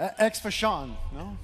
X for Sean, no?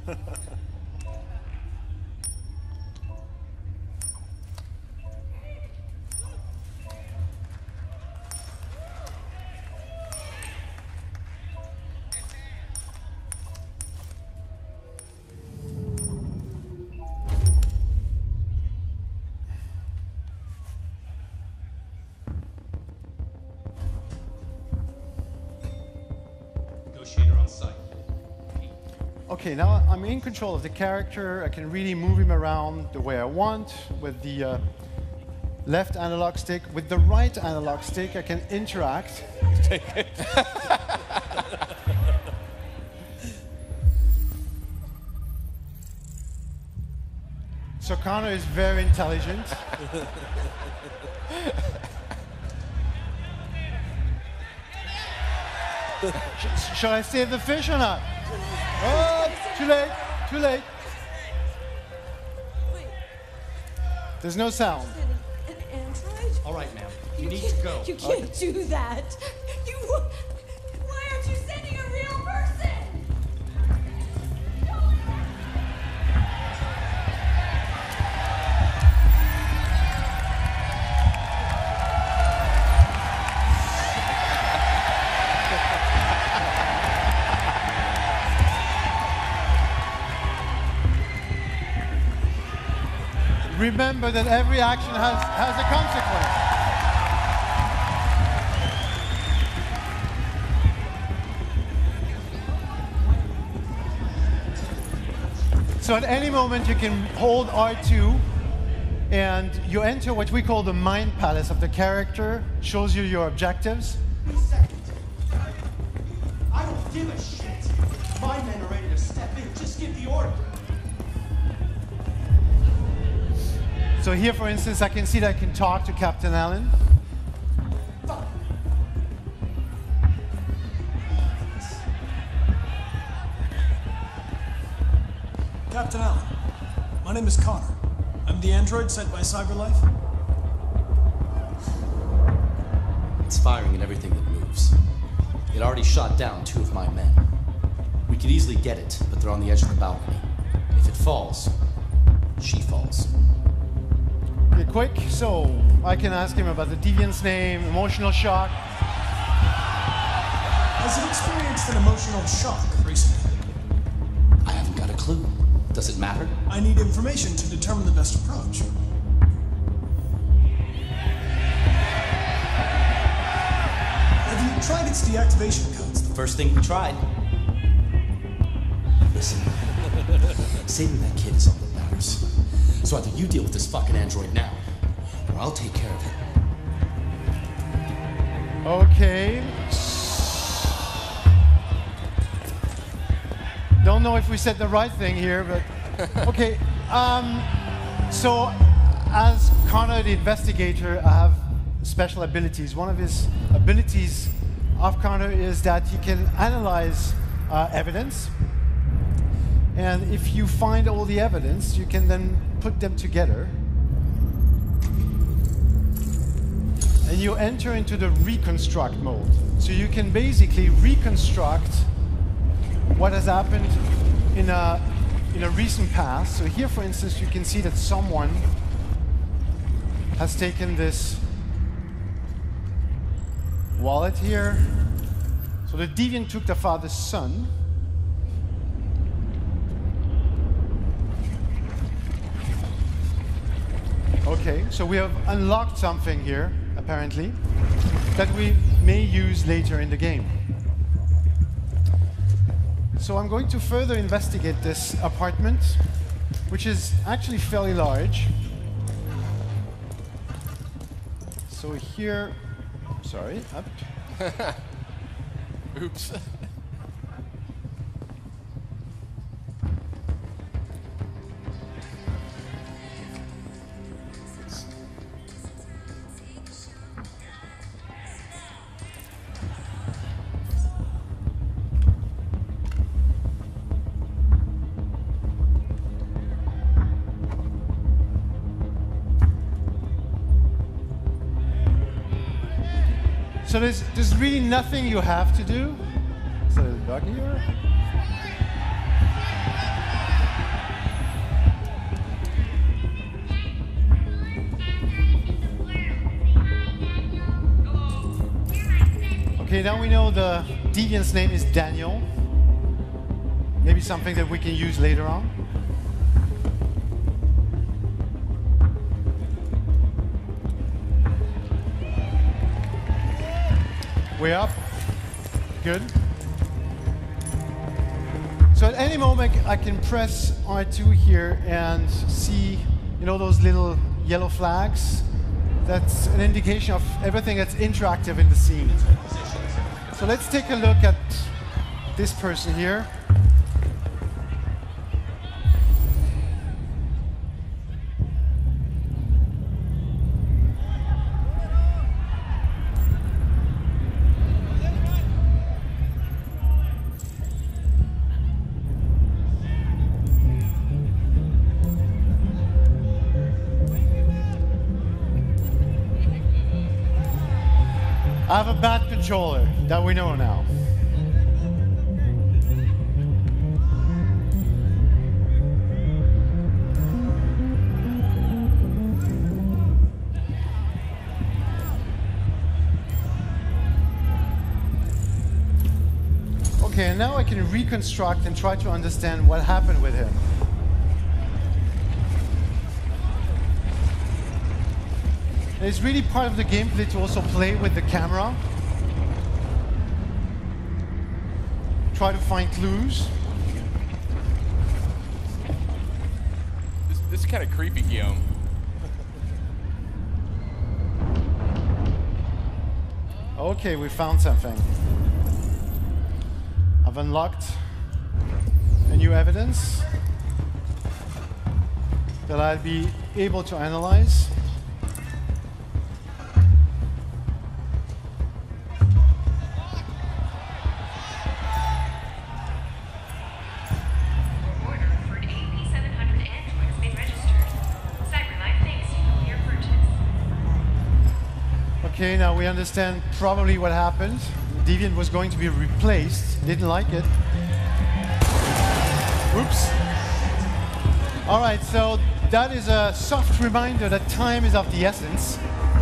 Okay, now I'm in control of the character. I can really move him around the way I want with the left analog stick. With the right analog stick, I can interact. Take it. So Connor is very intelligent. Shall I save the fish or not? Oh, too late, too late. Wait. There's no sound. An android? All right, ma'am. You need to go. You can't do that. Why aren't you sending a real person? Remember that every action has a consequence. So at any moment you can hold R2 and you enter what we call the mind palace of the character, shows you your objectives. Wait a second. I don't give a shit. My men are ready to step in. Just give the order. So here, for instance, I can see that I can talk to Captain Allen. Captain Allen, my name is Connor. I'm the android sent by CyberLife. It's firing at everything that moves. It already shot down 2 of my men. We could easily get it, but they're on the edge of the balcony. If it falls, she falls. Okay, quick, so I can ask him about the deviant's name, emotional shock. Has it experienced an emotional shock recently? I haven't got a clue. Does it matter? I need information to determine the best approach. Have you tried its deactivation codes? The first thing we tried. Listen, saving that kid is all that matters. So either you deal with this fucking android now, or I'll take care of it. Okay. Don't know if we said the right thing here, but okay. So as Connor the investigator, I have special abilities. One of his abilities of Connor is that he can analyze evidence. And if you find all the evidence, you can then put them together. And you enter into the reconstruct mode. So you can basically reconstruct what has happened in a recent past. So here, for instance, you can see that someone has taken this wallet here. So the deviant took the father's son. Okay, so we have unlocked something here, apparently, that we may use later in the game. So I'm going to further investigate this apartment, which is actually fairly large. So here, sorry, up. Oops. So there's really nothing you have to do. Is that a dog here? Okay, now we know the deviant's name is Daniel. Maybe something that we can use later on. Way up. Good. So at any moment I can press R2 here and see, you know, those little yellow flags? That's an indication of everything that's interactive in the scene. So let's take a look at this person here. I have a bad controller, that we know now. Okay, and now I can reconstruct and try to understand what happened with him. It's really part of the gameplay to also play with the camera. Try to find clues. This is kind of creepy, Guillaume. Okay, we found something. I've unlocked a new evidence that I'll be able to analyze. Okay, now we understand probably what happened. Deviant was going to be replaced, didn't like it. Oops. All right, so that is a soft reminder that time is of the essence.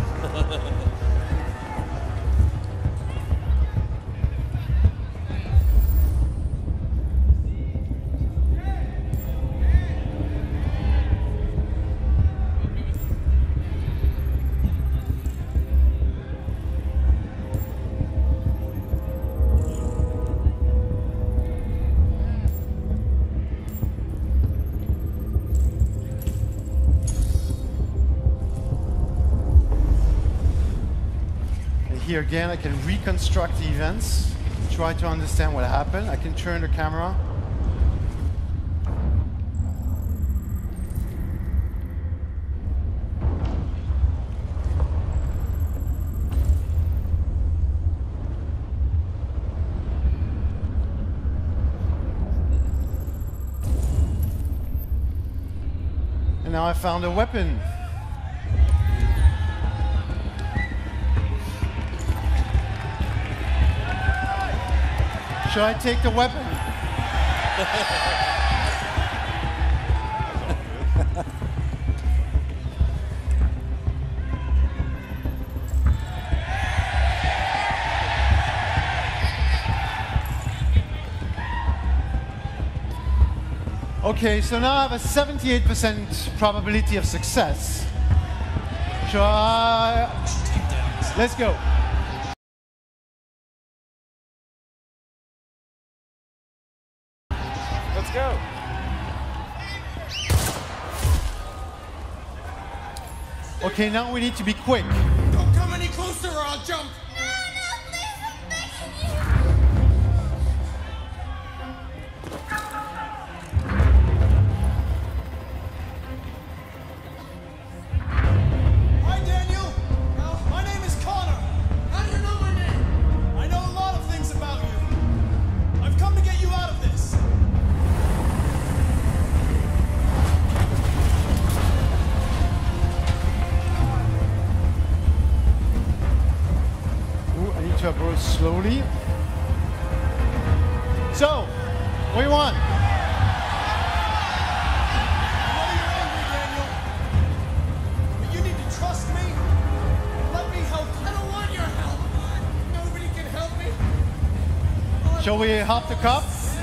Here again, I can reconstruct the events, try to understand what happened. I can turn the camera. And now I found a weapon. Should I take the weapon? Okay, so now I have a 78% probability of success. Should I? Let's go. Let's go. Okay, now we need to be quick. Don't come any closer or I'll jump! Hi, Daniel. My name is Connor. How do you know my name? I know a lot of things about you. I've come to get you out of this. Ooh, I need to approach slowly. So, what do you want? I know you're angry, Daniel. But you need to trust me and let me help you. I don't want your help! Nobody can help me Shall we hop the cup?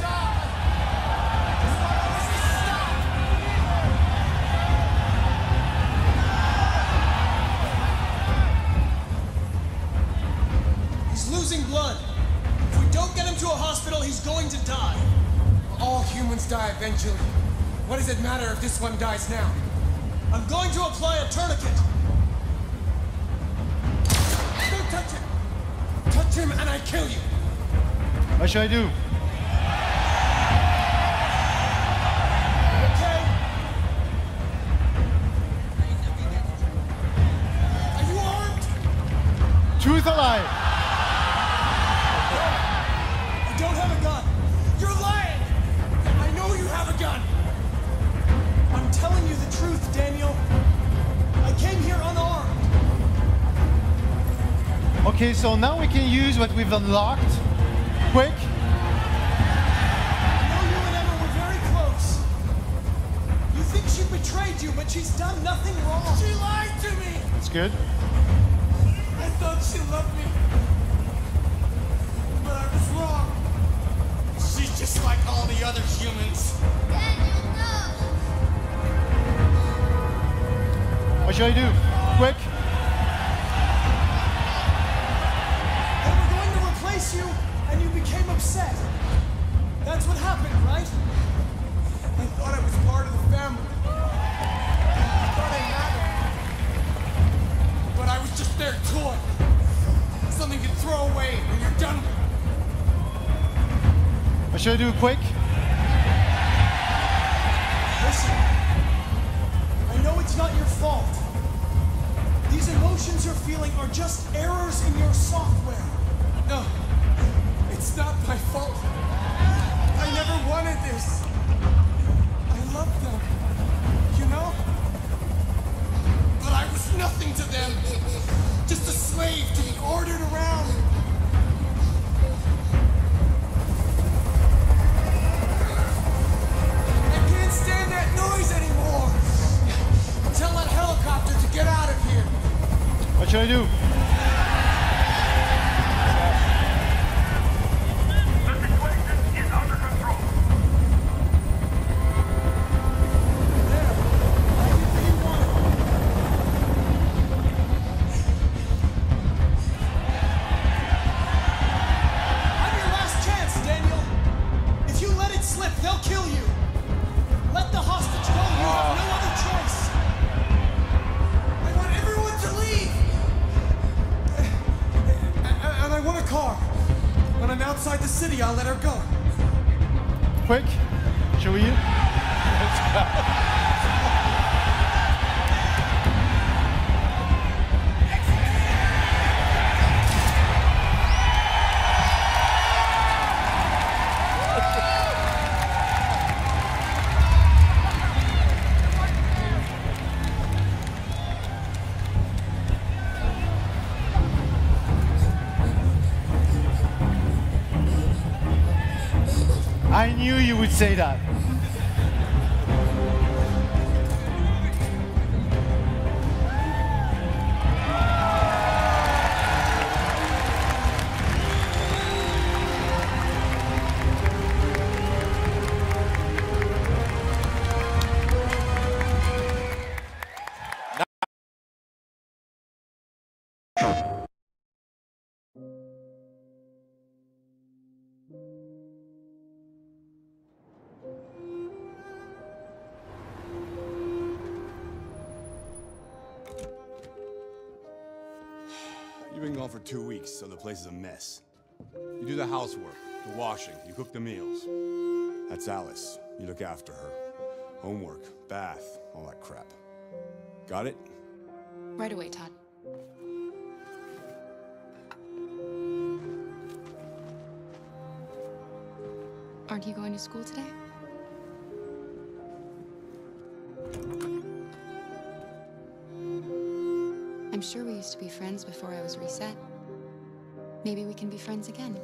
He's losing blood. If we don't get him to a hospital, he's going to die. All humans die eventually. What does it matter if this one dies now? I'm going to apply a tourniquet. Don't touch him! Touch him and I kill you! What should I do? Okay? Are you armed? Truth or lie? I don't have a gun. You're lying! I know you have a gun! I'm telling you the truth, Daniel. I came here unarmed. Okay, so now we can use what we've unlocked. Quick. I know you and Emma were very close. You think she betrayed you, but she's done nothing wrong. She lied to me! That's good. I thought she loved me. But I was wrong. She's just like all the other humans. What should I do? Quick. They were going to replace you, and you became upset. That's what happened, right? I thought I was part of the family. I thought I mattered. But I was just their toy. Something you throw away when you're done with it. What should I do? Quick. Listen, I know it's not your fault. These emotions you're feeling are just errors in your software. No, it's not my fault. I never wanted this. I loved them, you know? But I was nothing to them. Just a slave to be ordered around. I can't stand that noise anymore. Tell that helicopter to get out of here. What should I do? The situation is under control. There, I did what you wanted. I'm your last chance, Daniel. If you let it slip, they'll kill you. Let the hostage go. You have no other choice. I want everyone to leave! And I want a car. When I'm outside the city, I'll let her go. Quick. Shall we? I knew you would say that. You've been gone for 2 weeks, so the place is a mess. You do the housework, the washing, you cook the meals. That's Alice. You look after her. Homework, bath, all that crap. Got it? Right away, Todd. Aren't you going to school today? I'm sure we used to be friends before I was reset. Maybe we can be friends again.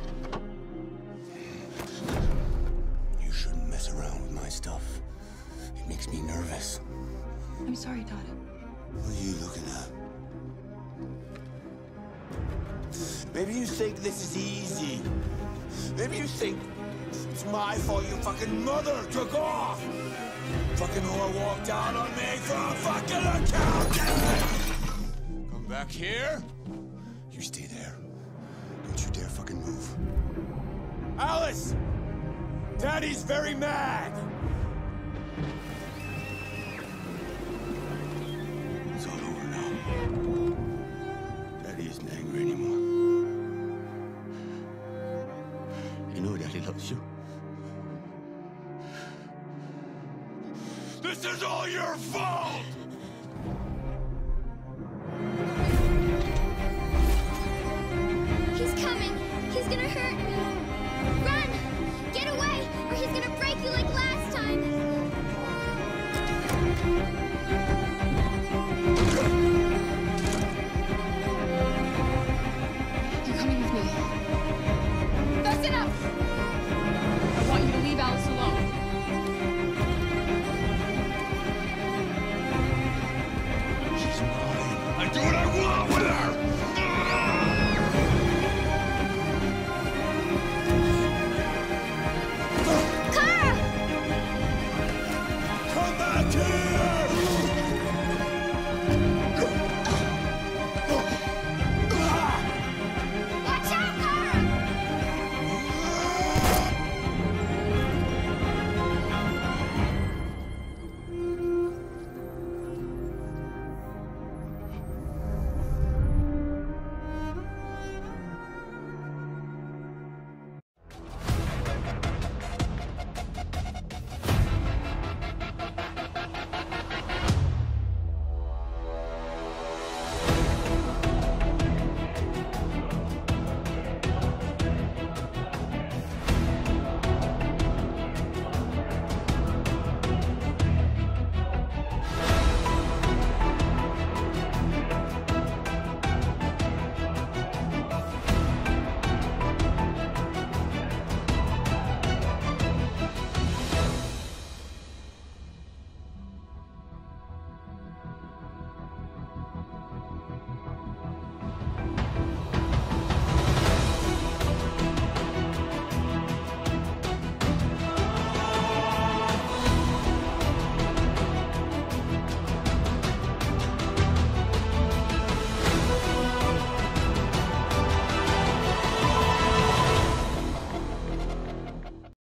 You shouldn't mess around with my stuff. It makes me nervous. I'm sorry, Todd. What are you looking at? Maybe you think this is easy. Maybe you think it's my fault your fucking mother took off. Fucking whore walked out on me for a fucking account. Come back here. You stay there. Don't you dare fucking move. Alice! Daddy's very mad! It's all over now. Daddy isn't angry anymore. You know Daddy loves you. This is all your fault!